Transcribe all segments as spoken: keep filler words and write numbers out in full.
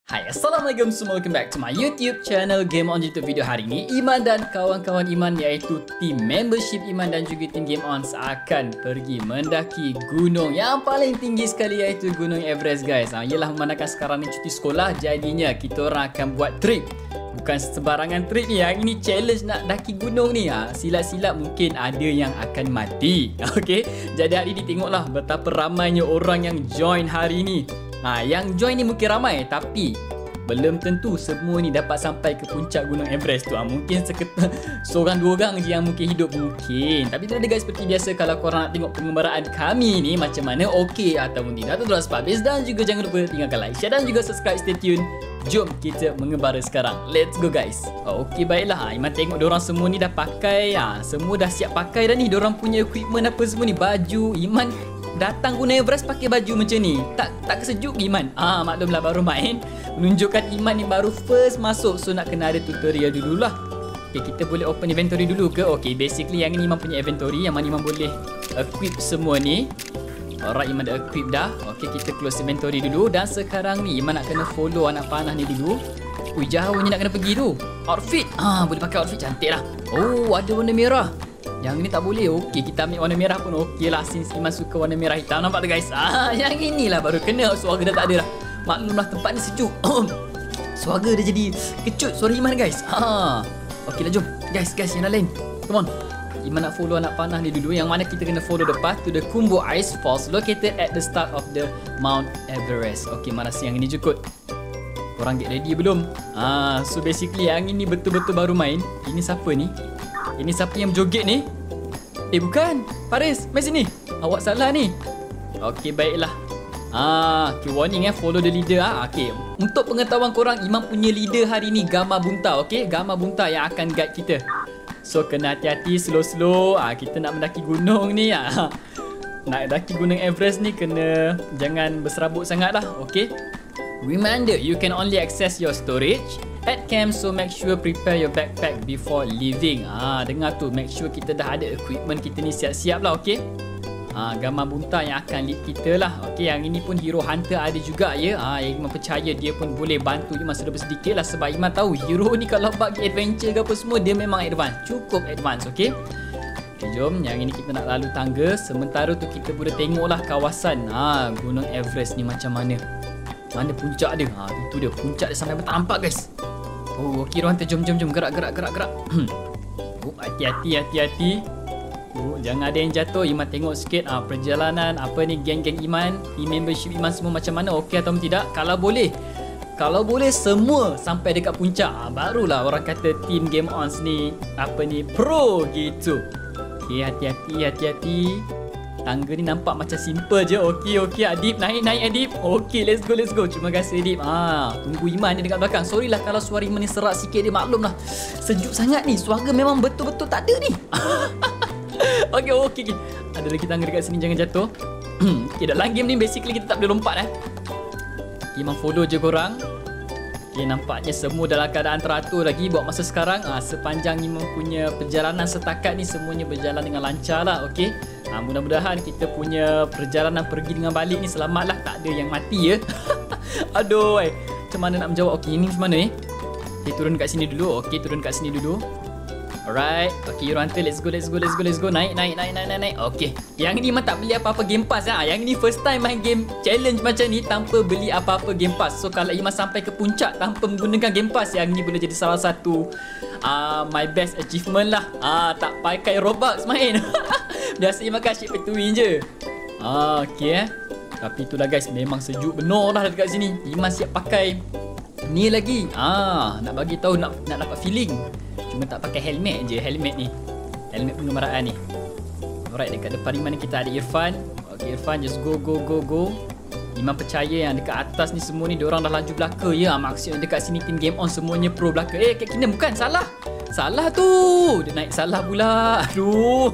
Hai, Assalamualaikum semua, welcome back to my YouTube channel Game On. Untuk video hari ini, Iman dan kawan-kawan Iman iaitu tim membership Iman dan juga tim Game On akan pergi mendaki gunung yang paling tinggi sekali iaitu Gunung Everest guys. Ha, yelah memandangkan sekarang ni cuti sekolah, jadinya kita orang akan buat trip. Bukan sembarangan trip ni, yang ini challenge nak daki gunung ni. Ha, silap-silap mungkin ada yang akan mati. Okay, jadi hari ni tengoklah betapa ramainya orang yang join hari ni. Ha, yang join ni mungkin ramai tapi belum tentu semua ni dapat sampai ke puncak Gunung Everest tu. Ha, mungkin seketul seorang dua orang je yang mungkin hidup mungkin. Tapi tu ada guys, seperti biasa kalau korang nak tengok pengembaraan kami ni macam mana, okey ataupun tidak, tu terus habis. Dan juga jangan lupa tinggalkan like, share dan juga subscribe, stay tune. Jom kita mengembara sekarang. Let's go guys. Okey, baiklah. Ha, Iman tengok diorang semua ni dah pakai. Ha, semua dah siap pakai dah ni. Diorang punya equipment apa semua ni. Baju. Iman datang Gunung Everest pakai baju macam ni. Tak tak kesejuk Iman. Ah, maklumlah baru main. Menunjukkan Iman ni baru first masuk. So nak kena ada tutorial dululah. Okay, kita boleh open inventory dulu ke? Okay, basically yang ni Iman punya inventory. Yang mana Iman boleh equip semua ni. Alright, Iman dah equip dah. Okay, kita close inventory dulu. Dan sekarang ni Iman nak kena follow anak panah ni dulu. Ui, jauhnya nak kena pergi tu. Outfit. Ah, boleh pakai outfit, cantik lah. Oh, ada warna merah. Yang ni tak boleh. Okey, kita ambil warna merah pun okey lah. Since Iman suka warna merah hitam. Nampak tak guys? Ah, yang inilah baru kena. Suara dah tak ada dah. Maklumlah tempat ni sejuk. Suara dah jadi kecut suara Iman guys. Ha. Okeylah, jom. Guys, guys yang lain. Come on. Iman nak follow anak panah ni dulu. Yang mana kita kena follow the path to the Khumbu Ice Falls located at the start of the Mount Everest. Okey, mana si yang ini je kot. Korang get ready belum? Ah, so basically yang ini betul-betul baru main. Ini siapa ni? Ini siapa yang berjoget ni? Eh bukan, Faris, mari sini. Awak salah ni. Okey, baiklah. Ah, okay, warning eh, follow the leader ah. Okey, untuk pengetahuan korang, Iman punya leader hari ni Gama Bunta, okey? Gama Bunta yang akan guide kita. So kena hati-hati, slow-slow. Ah, kita nak mendaki gunung ni ah. Nak daki Gunung Everest ni kena jangan berserabut sangatlah, okey? Reminder, you can only access your storage at camp, so make sure prepare your backpack before leaving. Ah, dengar tu, make sure kita dah ada equipment kita ni siap-siap lah, okey? Ah, Gama Bunta yang akan lead kita lah, okey? Yang ini pun hero hunter ada juga ya. Ah, yang Iman percaya dia pun boleh bantu Iman sedikit lah, sebab Iman tahu hero ni kalau bagi adventure ke apa semua dia memang advance, cukup advance, okey? Okay, jom, yang ini kita nak lalu tangga. Sementara tu kita boleh tengoklah kawasan ah, Gunung Everest ni macam mana. Mana puncak dia? Ha, itu dia. Puncak dia sampai tak nampak guys. Oh, okey Rohan, jom jom jom gerak gerak gerak gerak. Oh, hati-hati hati-hati. Oh, jangan ada yang jatuh. Iman tengok sikit ah perjalanan apa ni geng-geng Iman, team membership Iman semua macam mana, okey atau tidak? Kalau boleh. Kalau boleh semua sampai dekat puncak. Ah, barulah orang kata team Game On ni apa ni pro gitu. Okey, hati-hati hati-hati. Tangga ni nampak macam simple je. Okey, okey Adib, naik-naik Adib. Okey, let's go, let's go. Terima kasih Adib. Ah, tunggu Iman ni dekat belakang. Sorry lah kalau suara Iman ni serak sikit, dia maklum lah. Sejuk sangat ni. Suara memang betul-betul tak ada ni. Okey, okey, okey. Ada lagi tangga dekat sini, jangan jatuh. Okey, dalam game ni basically kita tak boleh lompat eh. Okay, Iman follow je korang. Okay, nampaknya semua dalam keadaan teratur lagi buat masa sekarang. Ah, sepanjang Iman punya perjalanan setakat ni semuanya berjalan dengan lancar lah. Okey. Ha, mudah-mudahan kita punya perjalanan pergi dengan balik ni selamatlah, tak ada yang mati ya. Aduh, eh. Macam mana nak menjawab? Okey, ini macam mana ni? Okey, turun dekat sini dulu. Okey, turun dekat sini dulu. Alright. Okey, Ranta, let's go, let's go, let's go, let's go. Naik, naik, naik, naik, naik, naik. Okey. Yang ni memang tak beli apa-apa game pass ya. Yang ni first time main game challenge macam ni tanpa beli apa-apa game pass. So kalau Iman sampai ke puncak tanpa menggunakan game pass, yang ni boleh jadi salah satu uh, my best achievement lah. Ah, uh, tak pakai Robux main. Biasa Iman kasih petuin je. Ah, okey eh. Tapi itulah guys, memang sejuk benar lah dekat sini. Iman siap pakai ni lagi. Ah, nak bagi tahu nak nak dapat feeling. Cuma tak pakai helmet je, helmet ni. Helmet pengembaraan ni. Alright, dekat depan Iman ni kita ada Irfan. Okey Irfan, just go go go go. Iman percaya yang dekat atas ni semua ni diorang dah laju belaka ya. Maksudnya dekat sini tim Game On semuanya pro belaka. Eh, Kat Kingdom bukan, salah. Salah tu. Dia naik salah pula. Aduh.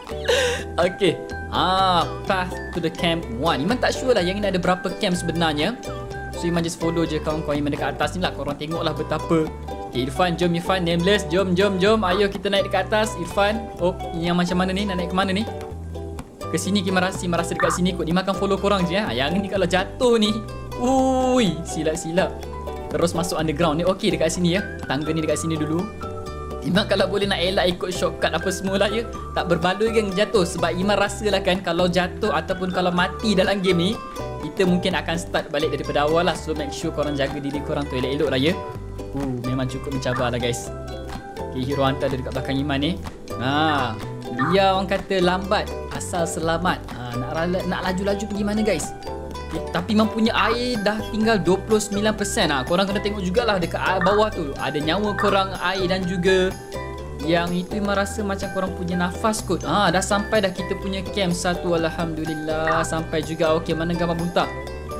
Okey. Ah, path to the camp one. Iman tak sure lah yang ini ada berapa camp sebenarnya. So Iman just follow je kawan-kawan Iman dekat atas ni lah. Korang tengoklah betapa. Okay, Irfan, jom Irfan, nameless. Jom, jom, jom. Ayo kita naik dekat atas, Irfan. Oh, ini yang macam mana ni? Nak naik ke mana ni? Ke sini Iman rasa, Iman rasa dekat sini kot. Iman akan follow korang je. Ha? Yang ni kalau jatuh ni, ui, silap-silap. terus masuk underground ni. Okey, dekat sini ya. Tangga ni dekat sini dulu. Iman kalau boleh nak elak ikut shortcut apa semua lah ya. Tak berbaloi kan jatuh. Sebab Iman rasalah kan kalau jatuh ataupun kalau mati dalam game ni, kita mungkin akan start balik daripada awal lah. So make sure korang jaga diri korang tu elok-elok lah ya. Uh, memang cukup mencabar lah guys. Okay, hero hunter ada dekat belakang Iman ni. Ha, dia orang kata lambat asal selamat. Ha, nak, nak laju-laju pergi mana guys? Okay, tapi Iman punya air dah tinggal dua puluh sembilan peratus. Ha, korang kena tengok jugalah dekat bawah tu. Ada nyawa korang, air dan juga yang itu Iman rasa macam korang punya nafas kot. Ha, dah sampai dah kita punya camp satu. Alhamdulillah. Sampai juga. Okey, mana gambar buntah?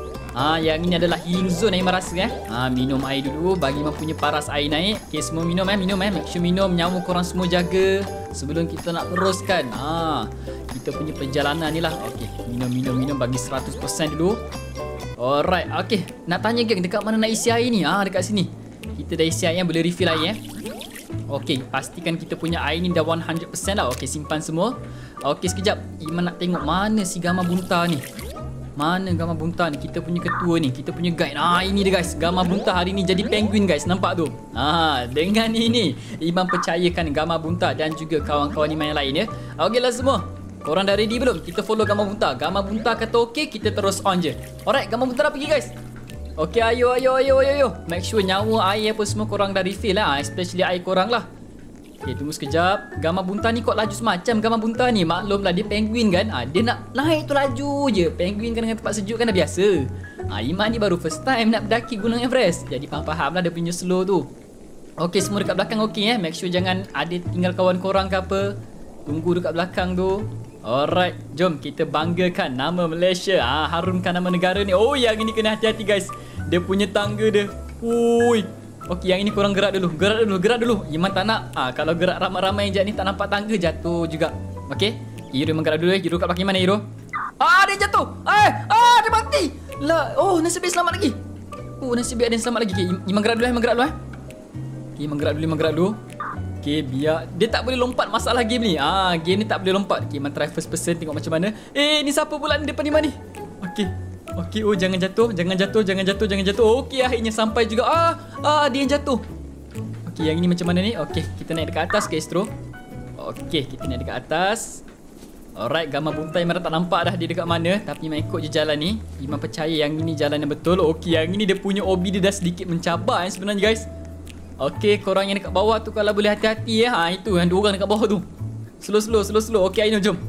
Ha, yang ini adalah healing zone yang Iman rasa eh. Ha, minum air dulu bagi Iman punya paras air naik. Okey, semua minum eh, minum eh. Make sure minum, nyawa korang semua jaga sebelum kita nak teruskan. Ha, kita punya perjalanan ni lah. Okey, minum minum minum bagi seratus peratus dulu. Alright, okey. Nak tanya geng, dekat mana nak isi air ni? Ha, dekat sini. Kita dah isi air, boleh refill air eh. Okey, pastikan kita punya air ni dah seratus peratus lah. Okey, simpan semua. Okey, sekejap. Iman nak tengok mana si gambar bunta ni. Mana gambar bunta ni? Kita punya ketua ni, kita punya guide. Ah, ini dia guys. Gambar bunta hari ni jadi penguin guys. Nampak tu? Ah, dengan ini Iman percayakan gambar bunta dan juga kawan-kawan Iman yang lain ya. Okeylah semua. Korang dah ready belum? Kita follow gambar bunta. Gambar bunta kata okey, kita terus on je. Alright, gambar bunta dah pergi guys. Okey, ayo ayo ayo ayo ayo. Make sure nyawa air apa semua korang dah refill lah, especially air korang lah. Okey, tunggu sekejap. Gambar bunta ni kok laju semacam gambar bunta ni. Maklumlah dia penguin kan. Ha, dia nak naik tu laju je. Penguin kan dengan tempat sejuk kan dah biasa. Ha, Iman ni baru first time nak mendaki Gunung Everest. Jadi faham-faham lah dia punya slow tu. Okey, semua dekat belakang okey eh. Make sure jangan ada tinggal kawan korang ke apa. Tunggu dekat belakang tu. Alright, jom kita banggakan nama Malaysia. Ha, harumkan nama negara ni. Oh, yang ini kena hati-hati guys. Dia punya tangga dia. Ui. Okey, yang ini korang gerak dulu. Gerak dulu, gerak dulu. Iman tak nak. Ha, kalau gerak ramai-ramai je ni tak nampak tangga, jatuh juga. Okey. Hero Iman gerak dulu eh. Hero kat belakang mana Hero? Ah, dia jatuh. Eh, ah, dia mati. Lah, oh, nasib baik selamat lagi. Oh, nasib baik ada yang selamat lagi. Okay, Iman gerak dulu eh, Iman gerak dulu eh. Okey, Iman gerak dulu, Iman gerak dulu. Okey, biar dia tak boleh lompat masalah game ni. Ah, game ni tak boleh lompat. Okey, Iman try first person tengok macam mana. Eh, ni siapa pula ni depan Iman ni? Okey. Okey, oh jangan jatuh, jangan jatuh, jangan jatuh, jangan jatuh. Okey, akhirnya sampai juga. Ah, ah dia yang jatuh. Okey, yang ini macam mana ni? Okey, kita naik dekat atas guys, bro. Okey, kita naik dekat atas. Alright, gambar buntai Iman tak nampak dah dia dekat mana, tapi Iman ikut je jalan ni. Iman percaya yang ini jalan yang betul. Okey, yang ini dia punya obi dia dah sedikit mencabar eh, sebenarnya guys. Okey, korang yang dekat bawah tu kalau boleh hati-hati ya. Ha, itu yang dua orang dekat bawah tu. Slow slow, slow slow. Okey, Ainul jom.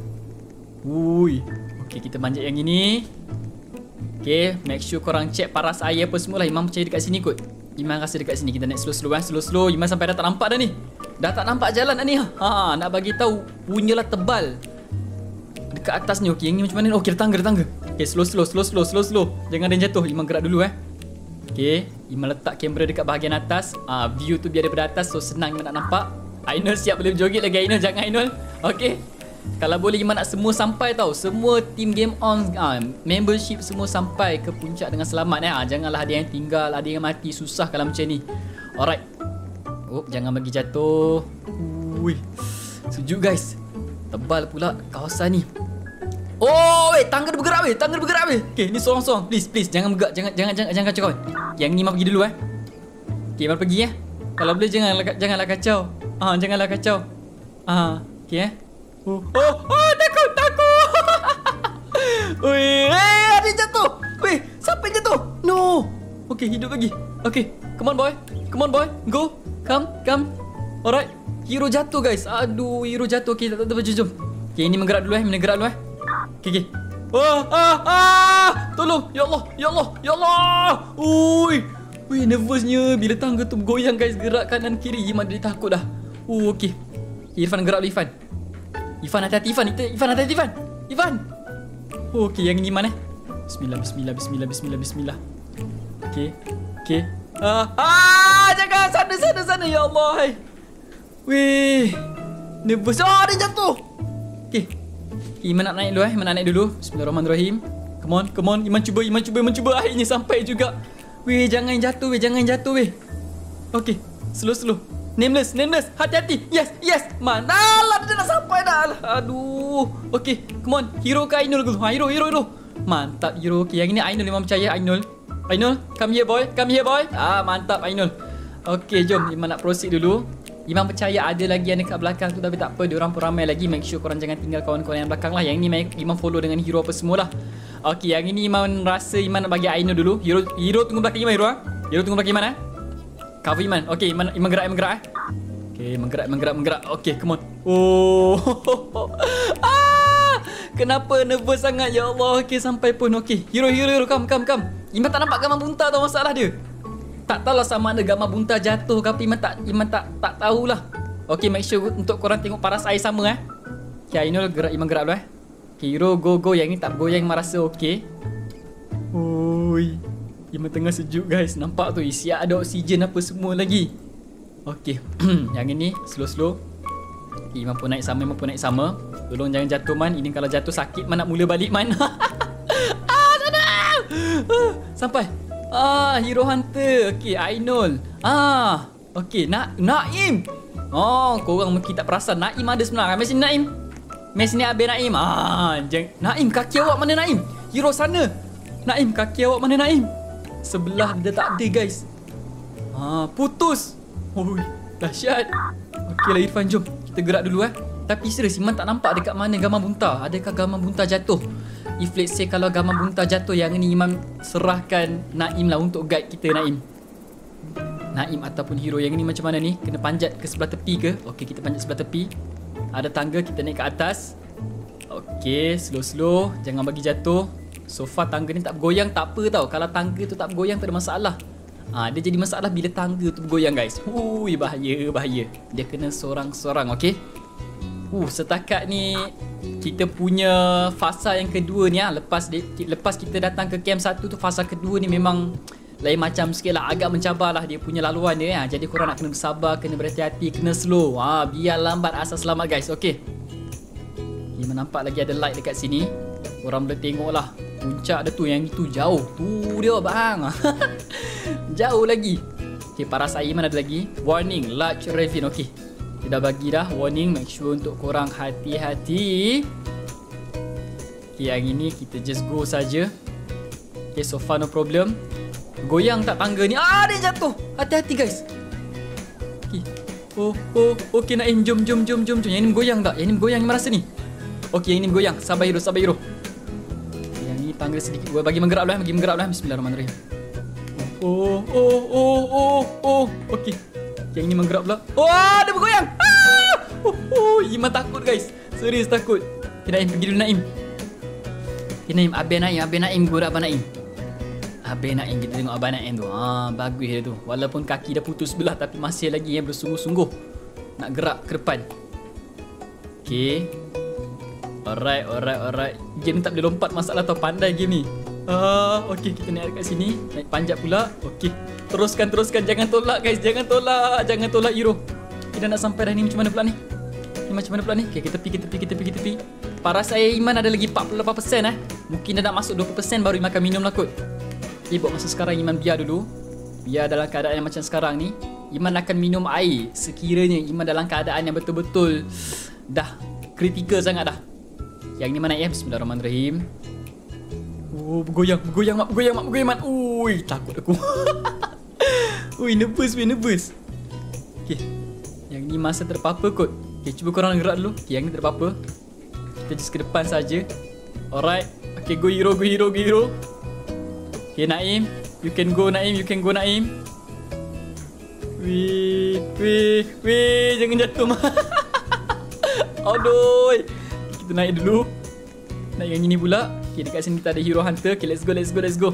Ui. Okey, kita manjat yang ini. Okay, make sure korang check paras air apa semua lah. Iman percaya dekat sini kot. Iman rasa dekat sini. Kita naik slow-slow kan. Slow-slow. Iman sampai dah tak nampak dah ni. Dah tak nampak jalan dah ni. Ha, nak bagi tahu punyalah tebal. Dekat atas ni. Okay, yang ni macam mana? Okay, tangga, tangga. Okay, slow-slow, slow-slow, slow-slow. Jangan ada yang jatuh. Iman gerak dulu eh. Okay, Iman letak kamera dekat bahagian atas. Ah, view tu biar daripada atas. So, senang Iman nak nampak. Ainul siap boleh berjoget lagi Ainul. Jangan Ainul. Okay. Kalau boleh Iman nak semua sampai tau. Semua team game on ah, membership semua sampai ke puncak dengan selamat eh. Ah, janganlah ada yang tinggal, ada yang mati. Susah kalau macam ni. Alright. Oh, jangan bagi jatuh. Ui. Sejuk guys. Tebal pula kawasan ni. Oh, weh, tangga dia bergerak weh. Tangga dia bergerak weh. Okay, ni sorang-sorang. Please, please jangan bergerak. Jangan jangan jangan jangan kacau kawan. Yang ni Iman pergi dulu eh. Okay, Iman pergi eh. Kalau boleh janganlah janganlah kacau. Ah, janganlah kacau. Ah, okay eh. Oh, oh, oh, takut, takut. Weh, eh, ada jatuh. Weh, siapa yang jatuh? No. Okay, hidup lagi. Okay, come on boy. Come on boy. Go. Come, come. Alright. Hero jatuh guys. Aduh, hero jatuh. Okay, tak apa, jom. Okay, ini menggerak dulu eh. Menggerak dulu eh. Okay, okay. Oh, ah, ah. Tolong. Ya Allah, ya Allah, ya Allah. Ui. Weh, nervousnya bila tangga tu bergoyang guys. Gerak kanan kiri. Iman dia takut dah. Oh, okay. Irfan gerak dulu, Irfan. Irfan hati-hati Irfan. Irfan hati-hati Irfan. Irfan. Oh, okey, yang ini mana? Bismillah, bismillah, bismillah, bismillah, bismillah. Okey. Okey. Ah, ah, jangan sana sana sana ya Allah. Hai. Weh. Nervous. Oh, dia jatuh. Okey. Iman nak naik dulu eh. Iman nak naik dulu. Bismillahirrahmanirrahim. Come on, come on. Iman cuba, Iman cuba, Iman cuba. Akhirnya sampai juga. Weh, jangan jatuh weh, jangan jatuh weh. Okey. Slow, slow. Nameless, nameless. Hati-hati. Yes, yes. Manalah dia dah sampai dah. Aduh. Okey, come on. Hero ke Ainul dulu? Ha, hero, hero, hero. Mantap hero. Okey, yang ini Ainul memang percaya Ainul. Ainul, come here boy. Come here boy. Ah, mantap Ainul. Okay, jom. Iman nak proceed dulu. Iman percaya ada lagi yang dekat belakang tu, tapi tak apa, diorang pun ramai lagi. Make sure korang jangan tinggal kawan-kawan yang belakang lah. Yang ni Iman follow dengan hero apa semua lah. Okay, yang ini Iman rasa Iman nak bagi Ainul dulu. Hero hero tunggu belakang Iman, hero ah. Hero tunggu belakang Iman eh. Cover Iman. Okay, Iman, Iman gerak, Iman gerak eh. Okay, menggerak, menggerak, menggerak. Okay, come on. Oh. Ah, kenapa nervous sangat ya Allah. Okay, sampai pun. Okay, hero, hero, hero, come, come, come. Iman tak nampak gambar bunta tau masalah dia. Tak tahulah sama ada gambar bunta jatuh ke apa. Iman tak, Iman tak, tak tahulah. Okay, make sure untuk korang tengok paras air sama eh. Okay, Ainul gerak, Iman gerak dulu eh. Okay, hero, go, go. Yang ni tak goyang, Iman rasa okay. Oi, Iman tengah sejuk guys. Nampak tu, isi ada oksigen apa semua lagi. Okay, yang ini slow-slow. Okay, Iman pun naik sama, Iman pun naik sama. Tolong jangan jatuh Man. Ini kalau jatuh sakit Man, nak mula balik Man. Ah, sana. Ah, sampai. Ah, hero hunter. Okay, Ainul. Ah, okay, Na Naim. Oh, korang mungkin tak perasan Naim ada sebenarnya. Mari sini Naim. Mari sini Abang Naim. Ah, jeng. Naim, kaki awak mana Naim? Hero sana. Naim, kaki awak mana Naim? Sebelah dia tak ada guys. Ah, putus. Oi, dahsyat. Okeylah Irfan, jom kita gerak dulu eh. Tapi serius Iman tak nampak dekat mana gambar bunta. Adakah gambar bunta jatuh? If let's say kalau gambar bunta jatuh, yang ni Iman serahkan Naim lah untuk guide kita Naim. Naim ataupun hero yang ni macam mana ni? Kena panjat ke sebelah tepi ke? Okey, kita panjat sebelah tepi. Ada tangga, kita naik ke atas. Okey, slow-slow, jangan bagi jatuh. So far tangga ni tak bergoyang, tak apa tau. Kalau tangga tu tak bergoyang tak ada masalah. Ha, dia jadi masalah bila tangga tu bergoyang guys. Hui, bahaya, bahaya. Dia kena sorang-sorang, okey. Uh, setakat ni kita punya fasa yang kedua ni ah, lepas lepas kita datang ke camp satu tu, fasa kedua ni memang lain macam sikit lah, agak mencabar lah dia punya laluan dia. Ha. Jadi korang nak kena bersabar, kena berhati-hati, kena slow. Ha, biar lambat asal selamat guys, okey. Ni nampak lagi ada light dekat sini. Korang boleh tengok lah. Puncak dia tu, yang itu jauh. Tu dia bang. Jauh lagi. Okay, paras air mana ada lagi. Warning, large ravine. Okay, kita dah bagi dah warning. Make sure untuk korang hati-hati. Okay, yang ini kita just go saja. Okay, so far no problem. Goyang tak tangga ni? Ah, dia jatuh. Hati-hati guys. Okay. Oh, oh, okay Naim, jom, jom, jom, jom, jom. Yang ni bergoyang tak? Yang ni bergoyang, ni merasa ni. Okay, yang ni bergoyang. Sabar hero, sabar hero. Yang ni tangga sedikit. Gua bagi menggerak dulu, bagi menggerak dulu. Bismillahirrahmanirrahim. Oh, oh, oh, oh, oh. Okay. Yang ni menggerak pula. Wah, dia bergoyang. Ah! Oh, oh, Iman takut guys. Serius takut. Okay, Naim, pergi dulu Naim. Okay, Naim, Abang Naim, Abang Naim, gua dah Abang Naim. Abang Naim, kita tengok Abang Naim tu. Ha, bagus dia tu. Walaupun kaki dah putus sebelah, tapi masih lagi yang bersungguh-sungguh nak gerak ke depan. Okay. Alright, alright, alright. Game ni tak boleh lompat masalah tau. Pandai game ni. Ah, okay, kita naik dekat sini. Naik panjat pula. Okay. Teruskan, teruskan. Jangan tolak guys. Jangan tolak. Jangan tolak hero. Kita nak sampai dah ni. Macam mana pula ni? Ni macam mana pula ni? Okay, kita pergi, kita pergi, kita pergi, kita pergi. Paras air Iman ada lagi empat puluh lapan peratus eh. Mungkin dah nak masuk dua puluh peratus baru Iman akan minum lah kot. Okay, buat masa sekarang Iman biar dulu. Biar dalam keadaan yang macam sekarang ni, Iman akan minum air sekiranya Iman dalam keadaan yang betul-betul dah kritikal sangat dah. Yang ni mana ya? Bismillahirrahmanirrahim. Oh, bergoyang, bergoyang mak, bergoyang mak, bergoyang mak. Ui, takut aku. Ui, nervous, weh, nervous. Okay, yang ni masa tak ada apa-apa kot. Okay, cuba korang gerak dulu. Okay, yang ni tak ada apa-apa. Kita just ke depan saja. Alright. Okay, go hero, go hero, go hero. Okay, Naim, you can go Naim, you can go Naim. Wih, wih, wih, jangan jatuh mak. Aduh. Kita naik dulu. Naik yang ini pula. Okay, dekat sini kita ada hero hunter. Okay, let's go, let's go, let's go.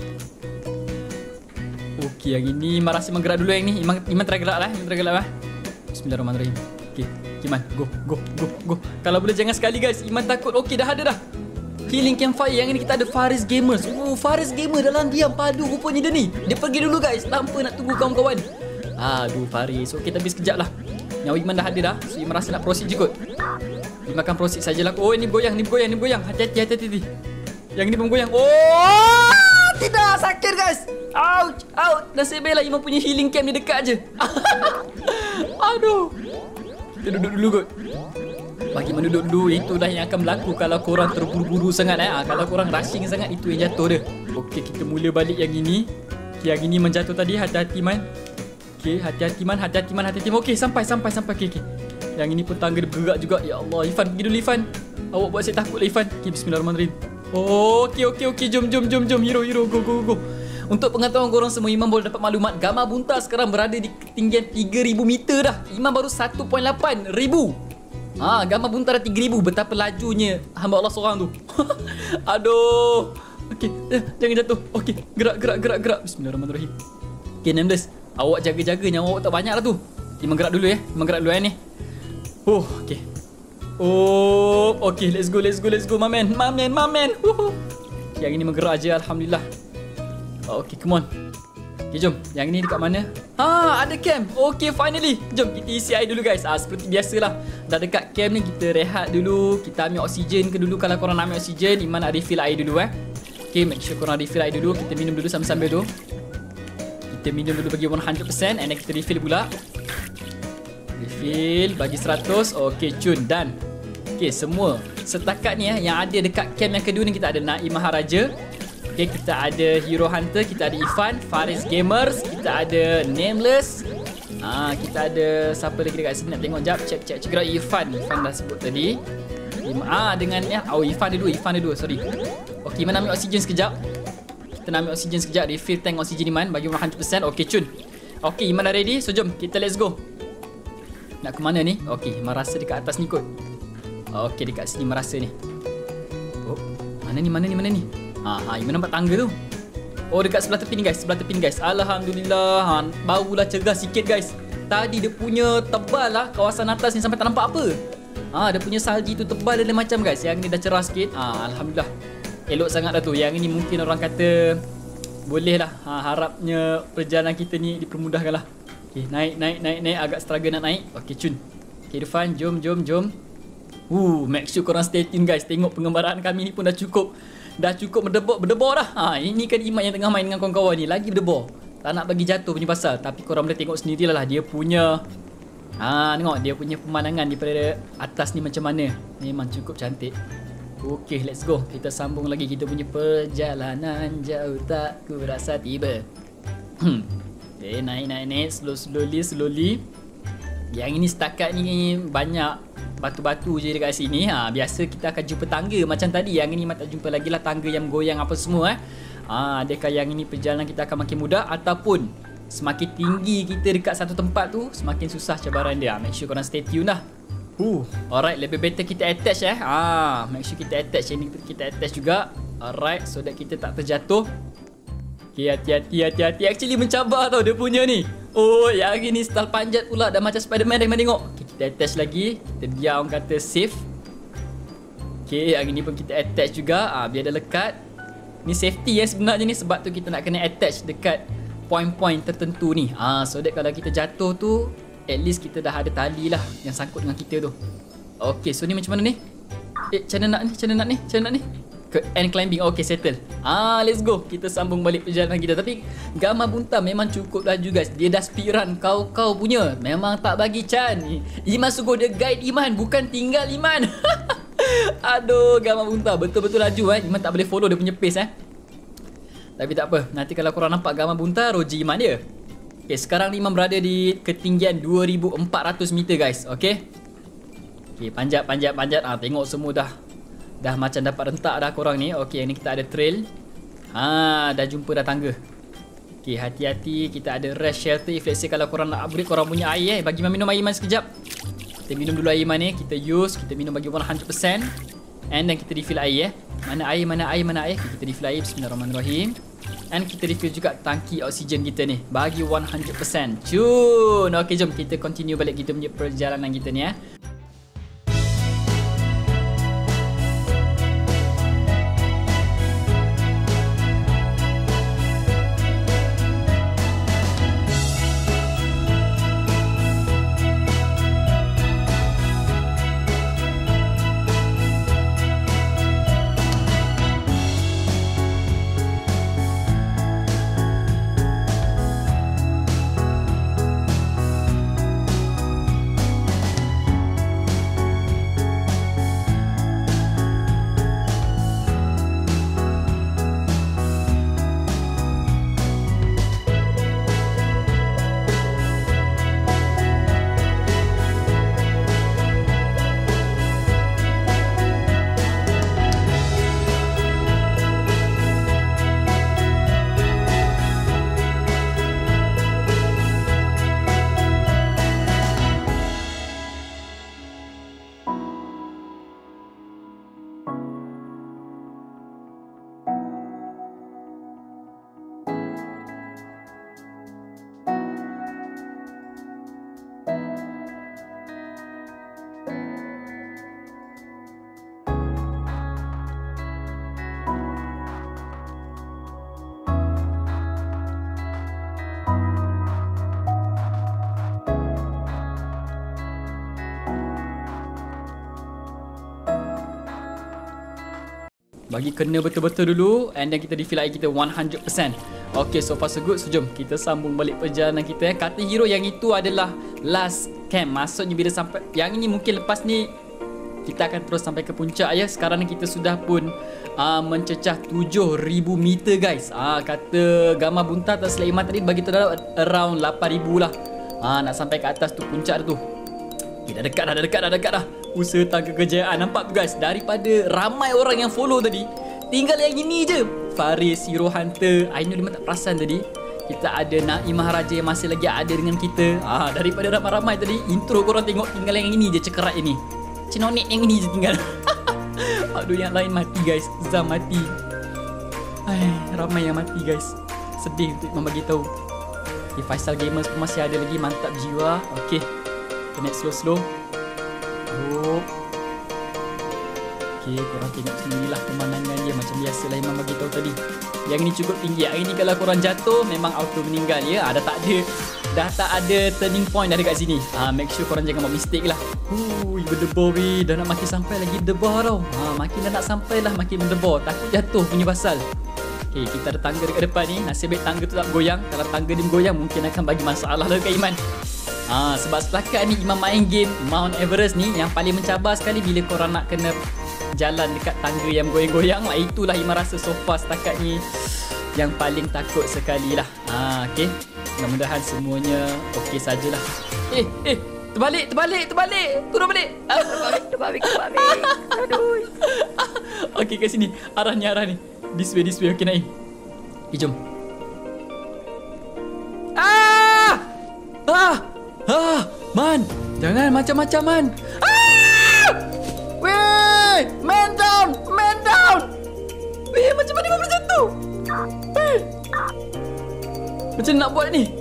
Okay, yang ini Iman rasa menggerak dulu yang ni. Iman, Iman try gerak lah. Iman try gerak lah. Bismillahirrahmanirrahim. Okay, okay Iman, go, go, go, go. Kalau boleh jangan sekali guys. Iman takut. Okay, dah ada dah. Healing campfire. Yang ini kita ada Faris Gamers. Oh, Faris Gamer dalam diam padu rupanya dia ni. Dia pergi dulu guys. Tanpa nak tunggu kawan-kawan. Aduh, Faris. Okay, tapi sekejap lah. Nyawa Iman dah ada dah. So, Iman rasa nak proceed je kot. Iman akan proceed sajalah. Oh, ini bergoyang, ini bergoyang, ini bergoyang. Hati-hati, hati-hati. Yang ini pun bergoyang. Oh, tidak, sakit guys. Ouch, ouch. Nasib baiklah Iman punya healing camp ni dekat je. Aduh. Kita duduk dulu kot. Bagi menduduk dulu, itulah yang akan berlaku kalau korang terburu-buru sangat eh. Ha, kalau korang rushing sangat, itu yang jatuh dia. Okey, kita mula balik yang ini. Okay, yang ini menjatuh tadi, hati-hati man. Okey, hati-hati man, hati-hati man, hati-hati man. Okey, sampai, sampai, sampai. Okey, okey. Yang ini pun tangga dia bergerak juga. Ya Allah, Ifan, pergi dulu Ifan. Awak buat saya takut lah Ifan. Okey, bismillahirrahmanirrahim. Oh, okey, okey, okey. Jom, jom, jom, jom. Hero, hero, go, go, go. Untuk pengetahuan korang semua, Iman boleh dapat maklumat gamma bunta sekarang berada di ketinggian tiga ribu meter dah. Iman baru satu perpuluhan lapan ribu. Ah, gamma bunta dah tiga ribu. Betapa lajunya hamba Allah seorang tu. Aduh. Okey, eh, jangan jatuh. Okey, gerak, gerak, gerak, gerak. Bismillahirrahmanirrahim. Okey, Nameless, awak jaga-jaga nyawa awak tak banyak lah tu. Iman gerak dulu ya. Iman gerak dulu ya ni. Oh, okey. Oh, okey, let's go, let's go, let's go, my man, my man, my man. Woohoo. Yang ini menggerak aja, alhamdulillah. Oh, okey, come on. Okey, jom. Yang ni dekat mana? Ha, ada camp. Okey, finally. Jom kita isi air dulu guys. Ah, seperti biasalah. Dah dekat camp ni, kita rehat dulu. Kita ambil oksigen ke dulu. Kalau korang nak ambil oksigen, Iman nak refill air dulu eh. Okey, make sure korang refill air dulu. Kita minum dulu sambil-sambil tu. Kita minum dulu bagi seratus peratus. And then kita refill pula. Refill bagi seratus. Okey, cun. Done. Okey, semua. Setakat ni eh, yang ada dekat camp yang kedua ni, kita ada Naim Maharaja. Okay, kita ada Hero Hunter, kita ada Ifan, Faris Gamers, kita ada Nameless. Ah, kita ada siapa lagi dekat sini nak tengok jap. Check check check out Ifan. Ifan dah sebut tadi. Ah, dengan ya. Oh, Ifan dulu, Ifan dulu, sorry. Okey, mana ambil oksigen sekejap. Kita nak ambil oksigen sekejap. Refill tank oksigen Iman bagi seratus peratus. Okey, cun. Okey, Iman dah ready. So jom kita let's go. Nak ke mana ni? Okey, Iman rasa dekat atas ni kot. Okey, dekat sini Iman rasa ni. Oh, mana ni? Mana ni? Mana ni? Ha, ha, Iman nampak tangga tu. Oh, dekat sebelah tepi ni guys, sebelah tepi ni guys. Alhamdulillah. Ha, barulah cegah sikit guys. Tadi dia punya tebal lah kawasan atas ni sampai tak nampak apa. Ha, dia punya salji tu tebal dan macam guys. Yang ni dah cerah sikit. Ha, alhamdulillah. Elok sangat dah tu. Yang ni mungkin orang kata boleh lah. Ha, harapnya perjalanan kita ni dipermudahkan lah. Okay, naik, naik, naik, naik. Agak struggle nak naik. Okay, cun. Okay, Irfan, jom, jom, jom. Uh, make sure korang stay tune guys. Tengok pengembaraan kami ni pun dah cukup. Dah cukup berdebor, berdebor dah. Ha, ini kan Iman yang tengah main dengan kawan-kawan ni. Lagi berdebor. Tak nak bagi jatuh punya pasal. Tapi korang boleh tengok sendirilah lah. Dia punya... Ha, tengok. Dia punya pemandangan daripada atas ni macam mana. Memang cukup cantik. Okay, let's go. Kita sambung lagi kita punya perjalanan jauh tak ku rasa tiba. Hmm. Okay, naik, naik, naik. Slow, slowly, slowly. Yang ini setakat ni banyak batu-batu je dekat sini. Ha, biasa kita akan jumpa tangga macam tadi. Yang ini tak jumpa lagi lah tangga yang goyang apa semua eh. Ha, adakah yang ini perjalanan kita akan makin mudah ataupun semakin tinggi kita dekat satu tempat tu semakin susah cabaran dia. Make sure korang stay tune lah. Uh, alright, lebih better kita attach eh. Ah, make sure kita attach. Ini kita attach juga. Alright, so that kita tak terjatuh. Okay, hati-hati, hati-hati. Actually mencabar tau dia punya ni. Oh, yang ini style panjat pula. Dah macam Spiderman dah tengok. Okay, kita attach lagi. Kita biar orang kata safe. Okay, yang ini pun kita attach juga. Ah, biar dia lekat. Ni safety ya sebenarnya ni. Sebab tu kita nak kena attach dekat point-point tertentu ni. Ah, so that kalau kita jatuh tu, at least kita dah ada tali lah yang sangkut dengan kita tu. Okay, so ni macam mana ni? Eh, macam mana nak ni? Macam mana nak ni? Macam mana nak ni? Ke end climbing. Okay, settle. Ah, let's go. Kita sambung balik perjalanan kita. Tapi gamma bunta memang cukup laju guys. Dia dah speedrun kau-kau punya. Memang tak bagi Chan. Iman suruh dia guide Iman, bukan tinggal Iman. Aduh, gamma bunta betul-betul laju eh. Iman tak boleh follow dia punya pace eh. Tapi tak apa. Nanti kalau korang nampak gamma bunta, roji Iman dia. Okay, sekarang Iman berada di ketinggian dua ribu empat ratus meter guys. Okay. Okay, panjat, panjat, panjat. Ah, tengok semua dah Dah macam dapat rentak dah korang ni. Okey, ni kita ada trail. Ha, dah jumpa dah tangga. Okey, hati-hati. Kita ada rest shelter. If let's say kalau korang nak upgrade korang punya air eh. Bagi Iman minum air Iman sekejap. Kita minum dulu air Iman ni. Kita use. Kita minum bagi seratus peratus. And then kita refill air eh. Mana air, mana air, mana air. Okay, kita refill air. Bismillahirrahmanirrahim. And kita refill juga tangki oksigen kita ni. Bagi seratus peratus. Cun. Okey, jom kita continue balik kita punya perjalanan kita ni eh. Bagi kena betul-betul dulu. And then kita refill air kita one hundred percent. Okay, so far so good. So jom kita sambung balik perjalanan kita. Kata hero yang itu adalah last camp. Maksudnya bila sampai, yang ini mungkin lepas ni kita akan terus sampai ke puncak ya. Sekarang ni kita sudah pun uh, mencecah tujuh ribu meter guys. uh, Kata gambar buntar atas Sulaiman tadi bagi tu dah around lapan ribu lah. uh, Nak sampai ke atas tu puncak tu. Okay, dah dekat dah, dah dekat dah, dekat dah. Usaha tangga kejayaan. Nampak tu guys, daripada ramai orang yang follow tadi, tinggal yang ini je. Faris, Hero Hunter, Ainu memang tak perasan tadi. Kita ada Naimah Raja yang masih lagi ada dengan kita. ah, Daripada ramai-ramai tadi, intro korang tengok tinggal yang ini je, cekerat ini. Cinonik yang ini je tinggal. Aduh, yang lain mati guys. Zam mati. Ay, ramai yang mati guys. Sedih untuk membagi tahu. Okay, Faisal Gamers pun masih ada lagi. Mantap jiwa. Okay, connect slow-slow. Oh. Okay, korang tengok sendirilah pemandangan dia. Macam biasa lah Imam bagi tahu tadi. Yang ni cukup tinggi. Yang ni kalau korang jatuh memang auto meninggal ya. Ada tak ada. Dah tak ada turning point dah dekat sini. Ah, make sure korang jangan buat mistake lah. Hui, berdebar weh. Dah nak makin sampai lagi debar tau. Ah, makin dah nak sampai lah makin berdebar. Takut jatuh punya pasal. Okay, kita ada tangga dekat depan ni. Nasib baik tangga tu tak goyang. Kalau tangga dia bergoyang mungkin akan bagi masalah lah dekat Iman. Ah, sebab setakat ni Iman main game Mount Everest ni yang paling mencabar sekali bila korang nak kena jalan dekat tangga yang goyang-goyang lah. Itulah Iman rasa so far setakat ni yang paling takut sekali lah. Ah, okay. Mudah-mudahan semuanya okey sajalah. Eh, eh, terbalik, terbalik, terbalik. Turun balik. Terbalik, terbalik, terbalik. Aduh. Okey, kat sini. Arah ni, arah ni. This way, this way. Okey, naik. Okay, jom. Ah! Ah! Ah! Man! Jangan macam-macam, Man. Ah! Weh! Man down! Man down! Weh, macam mana Iman boleh jatuh? Weh! Macam nak buat ni?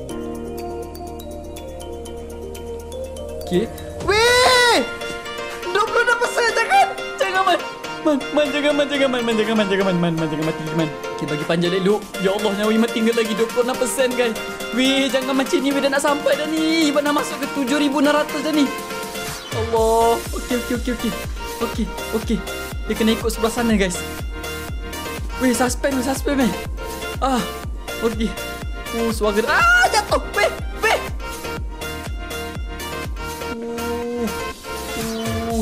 Okay. Weh! dua puluh enam peratus jangan! Jangan Man! Man, Man jangan Man, jangan Man, Man jangan Man, jangan Man, Man, Man jangan mati Man. Okay, bagi panjang elok. Ya Allah, nyawa Iman tinggal lagi dua puluh enam peratus guys. Weh, jangan macam ni. Weh, dah nak sampai dah ni. Iman dah masuk ke tujuh ribu enam ratus dah ni. Allah. Okay, okay, okay, okay. Okay, okay. Dia kena ikut sebelah sana guys. Weh, suspend, suspend man. Ah, okay. Oh, suara. Ah, jatuh. Weh, weh. Oh, oh.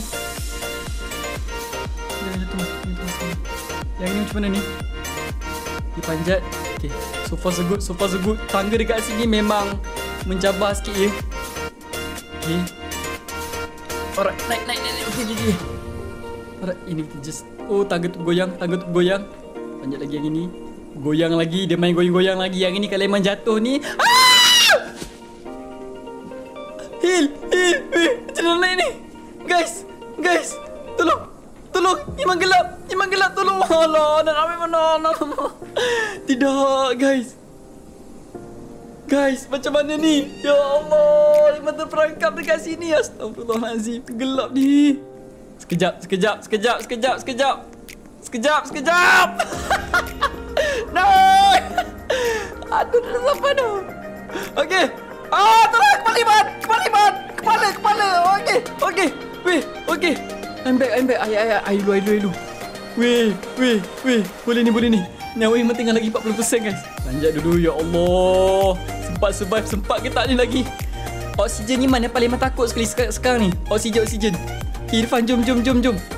Jangan jatuh. Yang ni macam mana ni? Dipanjat. Okay, so far so good, so far so good. Tangga dekat sini memang mencabar sikit ya. Okay. Alright, naik, naik, naik. Okay, okay, okay. Alright, ini kita just. Oh, tangga tu goyang, tangga tu goyang. Panjat lagi yang ini. Goyang lagi, dia main goyang-goyang lagi. Yang ini kalau Iman jatuh ni. Ah! Heal, heal, heal. Macam mana naik ni? Guys, guys. Tolong, tolong. Iman gelap, Iman gelap, tolong. Alah, nak ambil mana? Tidak, guys. Guys, macam mana ni? Ya Allah, Iman terperangkap dekat sini. Astagfirullahalazim. Gelap ni. Sekejap, sekejap, sekejap, sekejap, sekejap. Sekejap, sekejap. No. Aduh, dah sampai dah. Okey. Ah, tolong kembali man. Kembali man. Kepala, kepala. Okey, okey. Weh, okey. I'm back, I'm back. Ayah, ayah, air lu, air lu, air lu. Weh, weh, weh. Boleh ni, boleh ni. Nyawa Iman tinggal lagi empat puluh peratus guys. Panjat dulu, ya Allah. Sempat survive, sempat ke tak ni lagi. Oksigen Iman yang paling Iman takut sekali sekarang ni. Oksigen, oksigen. Irfan, jom, jom, jom, jom.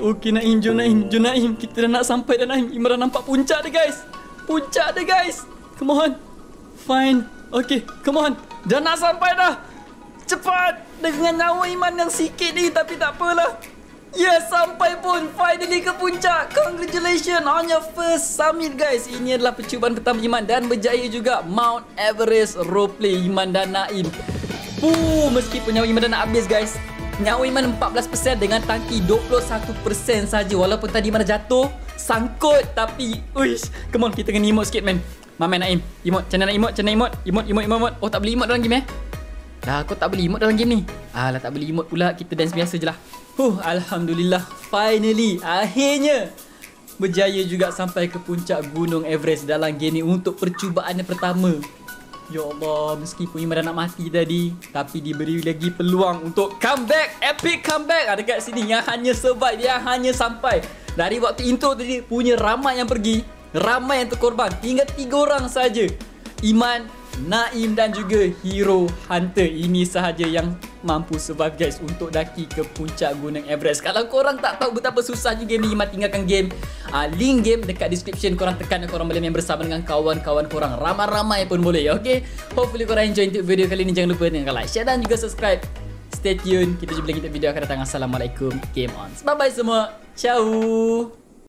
Okey Naim, jom Naim, jom Naim. Kita dah nak sampai dah Naim. Iman dah nampak puncak dia guys. Puncak dia guys. Come on. Fine. Okey, come on. Dah nak sampai dah. Cepat. Dengan nyawa Iman yang sikit ni, tapi tak apalah. Yes, sampai pun. Finally ke puncak. Congratulations on your first summit guys. Ini adalah percubaan pertama Iman dan berjaya juga. Mount Everest roleplay Iman dan Naim. Puh, meskipun nyawa Iman dah nak habis guys. Nyawa Iman empat belas peratus dengan tangki dua puluh satu peratus saja. Walaupun tadi Iman dah jatuh, sangkut, tapi uish, come on, kita kena emote sikit man. Mamen Naim, emote, macam mana nak emote, macam mana emote? Emote, emote, emote. Oh, tak boleh emote dalam game eh? Dah, aku tak boleh emote dalam game ni. Alah, tak boleh emote pula, kita dance biasa je lah. Huh, Alhamdulillah, finally, akhirnya berjaya juga sampai ke puncak Gunung Everest dalam game ni untuk percubaan yang pertama. Ya Allah, meskipun Iman dah nak mati tadi, tapi diberi lagi peluang untuk comeback, epic comeback. Ada kat sini yang hanya survive, yang hanya sampai. Dari waktu intro tadi punya ramai yang pergi, ramai yang terkorban. Tinggal tiga orang saja. Iman, Naim dan juga Hero Hunter. Ini sahaja yang mampu survive guys untuk daki ke puncak Gunung Everest. Kalau korang tak tahu betapa susahnya game ni, Iman tinggalkan game. Uh, link game dekat description. Korang tekan dan korang boleh main bersama dengan kawan-kawan korang. Ramai-ramai pun boleh. Okay, hopefully korang enjoy untuk video kali ni. Jangan lupa dengan like, share dan juga subscribe. Stay tune. Kita jumpa lagi untuk video akan datang. Assalamualaikum. Game on. Bye bye semua. Ciao.